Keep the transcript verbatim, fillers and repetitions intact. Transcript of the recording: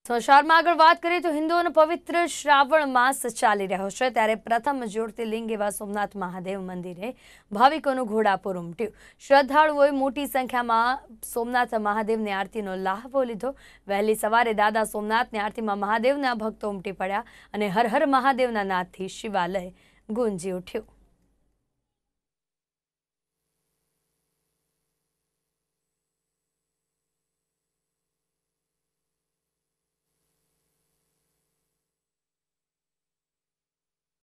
સમાચારમાં આગળ વાત કરીએ તો હિન્દુઓનો પવિત્ર શ્રાવણ માસ ચાલી રહ્યો છે, ત્યારે પ્રથમ જ્યોતિર્લિંગ એવા સોમનાથ મહાદેવ મંદિરે ભાવિકોનું ઘોડાપુર ઉમટ્યું। શ્રદ્ધાળુઓએ મોટી સંખ્યામાં સોમનાથ મહાદેવની આરતીનો લાહવો લીધો। વહેલી સવારે દાદા સોમનાથની આરતીમાં મહાદેવના ભક્તો ઉમટી પડ્યા અને હર હર મહાદેવના નાદથી શિવાલય ગુંજી ઉઠ્યું।